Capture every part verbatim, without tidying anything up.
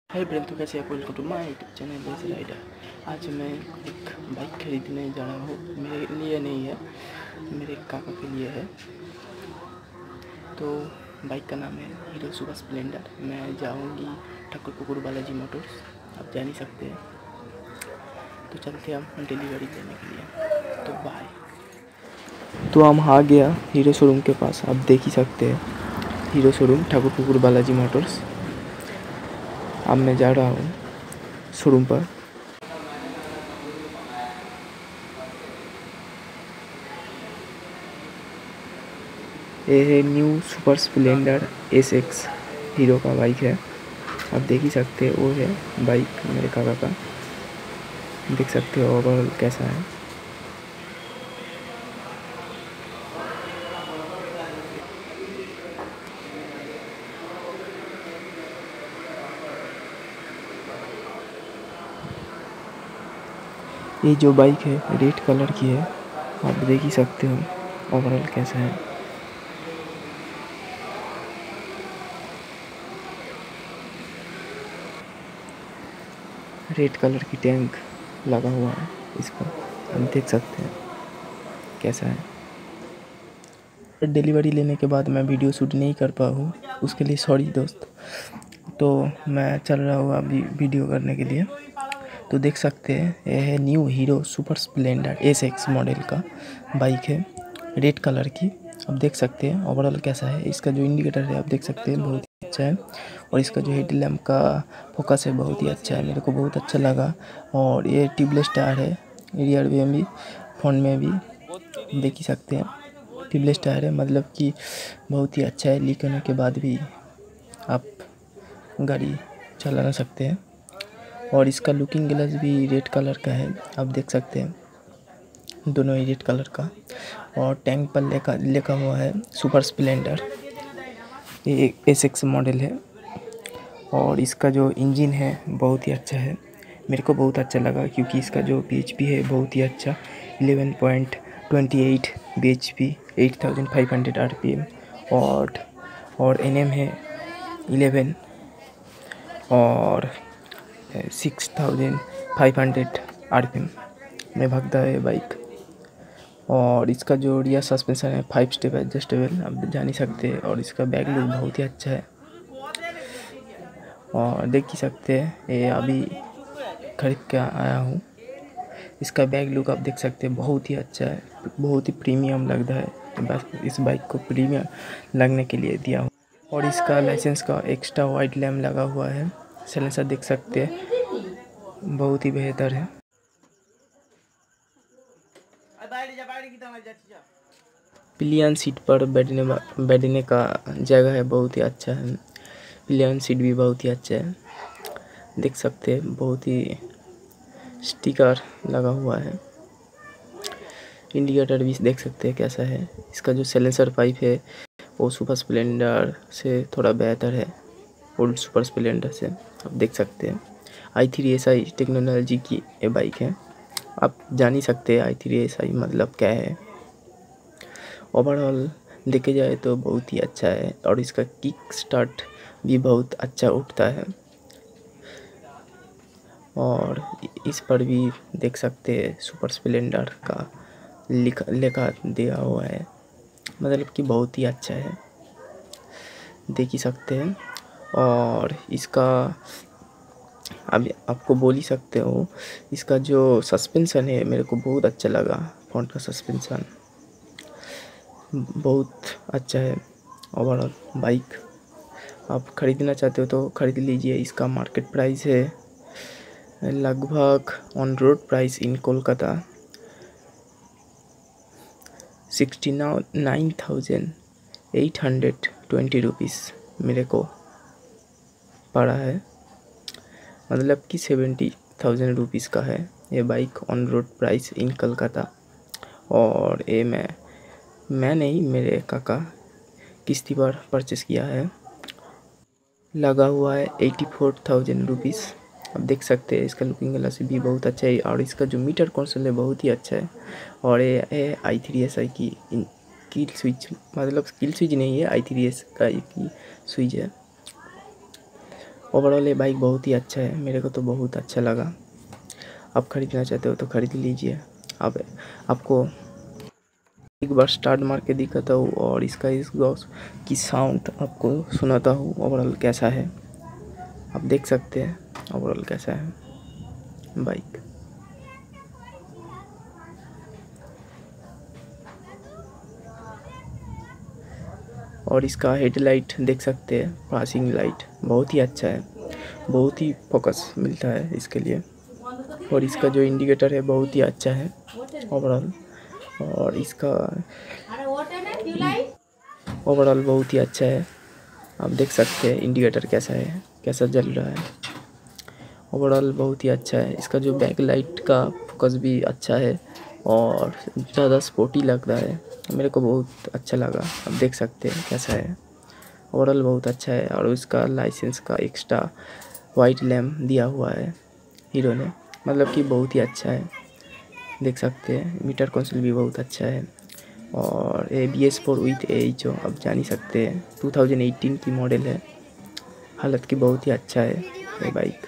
हाय brain, तो कैसे आप? Welcome to my YouTube channel race rider. आज मैं एक बाइक खरीदने जा रहा हूँ। मेरे लिए नहीं है, मेरे काका के लिए है। तो बाइक का नाम है हीरो सुपर स्प्लेंडर। मैं जाऊँगी ठाकुर पुकुर बालाजी मोटर्स, आप जान ही सकते हैं। तो चलते हम डिलीवरी देने के लिए। तो बाय। तो हम आ गया हीरो शोरूम के पास, आप देख ही सकते हैं। Hero showroom Thakurpukur Balaji Motors. अब मैं जा रहा हूँ शोरूम पर। ये है new Super Splendor S X, Hero का बाइक है। आप देख ही सकते हैं, वो है बाइक मेरे काका का। देख सकते हो ओवरऑल कैसा है। ये जो बाइक है रेड कलर की है, आप देख ही सकते हो ओवरऑल कैसा है। रेड कलर की टैंक लगा हुआ है इस पर, आप देख सकते हैं कैसा है। डिलीवरी लेने के बाद मैं वीडियो शूट नहीं कर पाया हूँ, उसके लिए सॉरी दोस्त। तो मैं चल रहा हूँ अभी वीडियो करने के लिए। तो देख सकते हैं यह है new Hero Super Splendor S X model का बाइक है, रेड कलर की। आप देख सकते हैं ओवरऑल कैसा है। इसका जो इंडिकेटर है आप देख सकते हैं, बहुत ही अच्छा है। और इसका जो हेड लैम्प का फोकस है बहुत ही अच्छा है, मेरे को बहुत अच्छा लगा। और ये ट्यूबलेस टायर है, रियर में भी फ्रंट में भी देख ही सकते हैं ट्यूबलेस टायर है। मतलब कि बहुत ही अच्छा है, लीक होने के बाद भी आप गाड़ी चला ना सकते हैं। और इसका लुकिंग ग्लास भी रेड कलर का है, आप देख सकते हैं दोनों ही रेड कलर का। और टैंक पर लिखा लिखा हुआ है सुपर स्प्लेंडर। ये एस एक्स मॉडल है। और इसका जो इंजन है बहुत ही अच्छा है, मेरे को बहुत अच्छा लगा, क्योंकि इसका जो बी एच पी है बहुत ही अच्छा, eleven point twenty eight B H P, eight thousand five hundred R P M. और और एन एम है इलेवन और six thousand five hundred R P M में भागता है बाइक। और इसका जो रियर सस्पेंशन है फाइव स्टेप एडजस्टेबल, आप जान ही सकते हैं। और इसका बैक लुक बहुत ही अच्छा है, और देख ही सकते हैं ये अभी खरीद के आया हूँ। इसका बैक लुक आप देख सकते हैं, बहुत ही अच्छा है, बहुत ही प्रीमियम लगता है। बस इस बाइक को प्रीमियम लगने के लिए दिया हूँ। और इसका लाइसेंस का एक्स्ट्रा वाइट लैम्प लगा हुआ है, साइलेंसर देख सकते हैं बहुत ही बेहतर है। पिलियन सीट पर बैठने बैठने का जगह है, बहुत ही अच्छा है। पिलियन सीट भी बहुत ही अच्छा है, देख सकते हैं बहुत ही स्टिकर लगा हुआ है। इंडिकेटर भी देख सकते हैं कैसा है। इसका जो साइलेंसर पाइप है वो सुपर स्प्लेंडर से थोड़ा बेहतर है, ओल्ड सुपर स्प्लेंडर से, आप देख सकते हैं। I three S I technology की ये बाइक है, आप जान ही सकते हैं आई थ्री एस आई मतलब क्या है। ओवरऑल देखे जाए तो बहुत ही अच्छा है, और इसका किक स्टार्ट भी बहुत अच्छा उठता है। और इस पर भी देख सकते हैं सुपर स्प्लेंडर का लिखा लिखा दिया हुआ है, मतलब कि बहुत ही अच्छा है, देख ही सकते हैं। और इसका अभी आपको बोल ही सकते हो, इसका जो सस्पेंशन है मेरे को बहुत अच्छा लगा। फ्रंट का सस्पेंशन बहुत अच्छा है। ओवरऑल बाइक आप ख़रीदना चाहते हो तो ख़रीद लीजिए। इसका मार्केट प्राइस है लगभग on road price in Kolkata sixty nine thousand eight hundred twenty rupees मेरे को पड़ा है, मतलब कि सेवेंटी थाउजेंड रुपीज़ का है ये bike on road price in Calcutta. और ये मैं मैं नहीं, मेरे काका किस्ती पर परचेस किया है, लगा हुआ है एटी फोर थाउजेंड रुपीज़। आप देख सकते हैं इसका लुकिंग ग्लास भी बहुत अच्छा है, और इसका जो मीटर कंसोल है बहुत ही अच्छा है। और ये आई थ्री एस आई की किल स्विच, मतलब किल स्विच नहीं है, आई थ्री एस का की स्विच है। ओवरऑल ये बाइक बहुत ही अच्छा है, मेरे को तो बहुत अच्छा लगा। आप ख़रीदना चाहते हो तो ख़रीद लीजिए। अब आपको एक बार स्टार्ट मार के दिखाता हूँ और इसका एग्जॉस्ट की साउंड आपको सुनाता हूँ ओवरऑल कैसा है। आप देख सकते हैं ओवरऑल कैसा है बाइक। और इसका हेडलाइट देख सकते हैं, पासिंग लाइट बहुत ही अच्छा है, बहुत ही फोकस मिलता है इसके लिए। और इसका जो इंडिकेटर है बहुत ही अच्छा है ओवरऑल। और इसका ओवरऑल बहुत ही अच्छा है, आप देख सकते हैं इंडिकेटर कैसा है, कैसा जल रहा है। ओवरऑल बहुत ही अच्छा है। इसका जो बैक लाइट का फोकस भी अच्छा है और ज़्यादा स्पोर्टी लग रहा है, मेरे को बहुत अच्छा लगा। आप देख सकते हैं कैसा है, ओवरऑल बहुत अच्छा है। और उसका लाइसेंस का एक्स्ट्रा वाइट लैम्प दिया हुआ है हीरो ने, मतलब कि बहुत ही अच्छा है, देख सकते हैं। मीटर कंसोल भी बहुत अच्छा है। और A B S four with H O आप जान ही सकते हैं, टू थाउजेंड एटीन की मॉडल है, हालत की बहुत ही अच्छा है ये बाइक।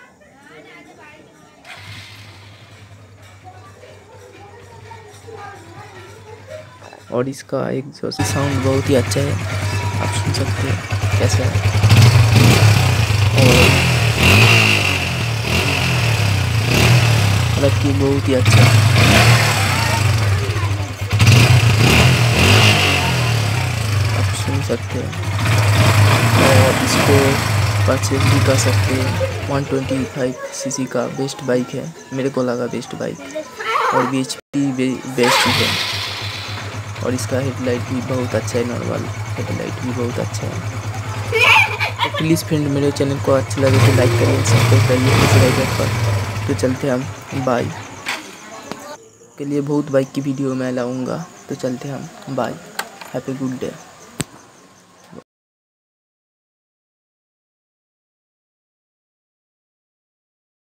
और इसका एग्जॉस्ट साउंड बहुत ही अच्छा है, आप सुन सकते हैं कैसा है। और हालत की बहुत ही अच्छा है, आप सुन सकते हैं। और इसको परचेज भी कर सकते हैं। One twenty five C C का बेस्ट बाइक है, मेरे को लगा बेस्ट बाइक। और बी एच पी बेस्ट ही है। और इसका हेडलाइट भी बहुत अच्छा है, नॉर्मल हेडलाइट भी बहुत अच्छा है। प्लीज़ फ्रेंड मेरे चैनल को अच्छा लगे तो लाइक करिए, सब्सक्राइब करिए इस राइडर पर। तो चलते हम बाय के लिए बहुत बाइक की वीडियो मैं लाऊंगा, तो चलते हम बाय। Happy good day.